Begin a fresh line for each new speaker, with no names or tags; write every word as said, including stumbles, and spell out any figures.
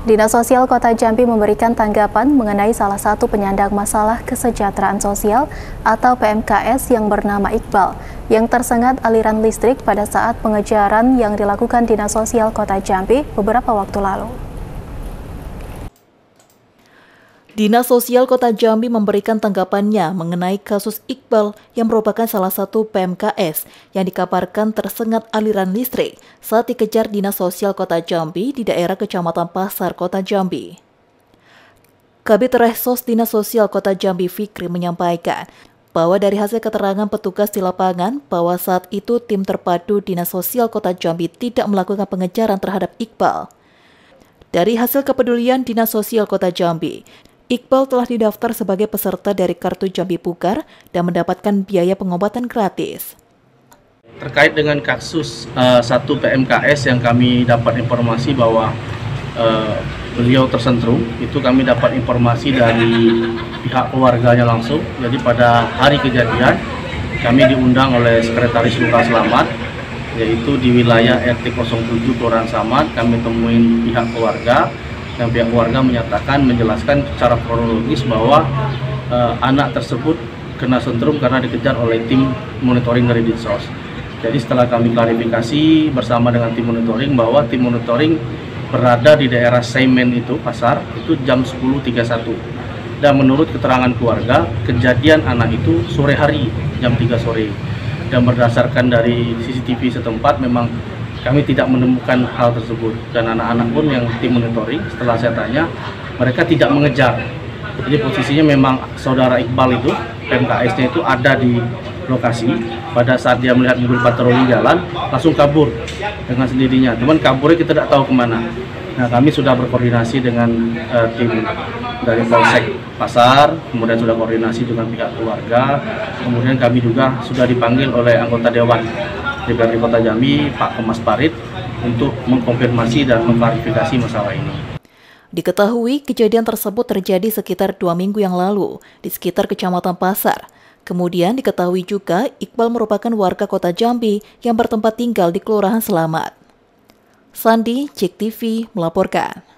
Dinas Sosial Kota Jambi memberikan tanggapan mengenai salah satu penyandang masalah kesejahteraan sosial atau P M K S yang bernama Iqbal, yang tersengat aliran listrik pada saat pengejaran yang dilakukan Dinas Sosial Kota Jambi beberapa waktu lalu.
Dinas Sosial Kota Jambi memberikan tanggapannya mengenai kasus Iqbal yang merupakan salah satu P M K S yang dikabarkan tersengat aliran listrik saat dikejar Dinas Sosial Kota Jambi di daerah Kecamatan Pasar, Kota Jambi. Kabid Resos Dinas Sosial Kota Jambi Fikri menyampaikan bahwa dari hasil keterangan petugas di lapangan bahwa saat itu tim terpadu Dinas Sosial Kota Jambi tidak melakukan pengejaran terhadap Iqbal. Dari hasil kepedulian Dinas Sosial Kota Jambi, Iqbal telah didaftar sebagai peserta dari Kartu Jambi Pugar dan mendapatkan biaya pengobatan gratis.
Terkait dengan kasus uh, satu P M K S yang kami dapat informasi bahwa uh, beliau tersentrum, itu kami dapat informasi dari pihak keluarganya langsung. Jadi pada hari kejadian kami diundang oleh Sekretaris Lurah Slamet, yaitu di wilayah R T nol tujuh Kelurahan Slamet. Kami temuin pihak keluarga. Dan pihak keluarga menyatakan, menjelaskan secara kronologis bahwa uh, anak tersebut kena sentrum karena dikejar oleh tim monitoring dari Dinsos. Jadi setelah kami klarifikasi bersama dengan tim monitoring bahwa tim monitoring berada di daerah Seimen itu, Pasar, itu jam sepuluh tiga puluh satu. Dan menurut keterangan keluarga, kejadian anak itu sore hari, jam tiga sore. Dan berdasarkan dari C C T V setempat memang kami tidak menemukan hal tersebut, dan anak-anak pun yang tim monitoring setelah saya tanya, mereka tidak mengejar. Jadi posisinya memang saudara Iqbal itu, P M K S-nya itu ada di lokasi. Pada saat dia melihat mobil patroli jalan, langsung kabur dengan sendirinya. Cuman kaburnya kita tidak tahu kemana. Nah, kami sudah berkoordinasi dengan uh, tim dari Polsek Pasar, kemudian sudah koordinasi dengan pihak keluarga, kemudian kami juga sudah dipanggil oleh anggota Dewan D P R D Kota Jambi, Pak Kemas Parit, untuk mengkonfirmasi dan mengklarifikasi masalah ini.
Diketahui kejadian tersebut terjadi sekitar dua minggu yang lalu di sekitar Kecamatan Pasar. Kemudian diketahui juga Iqbal merupakan warga Kota Jambi yang bertempat tinggal di Kelurahan Slamet. Sandi, Cek T V melaporkan.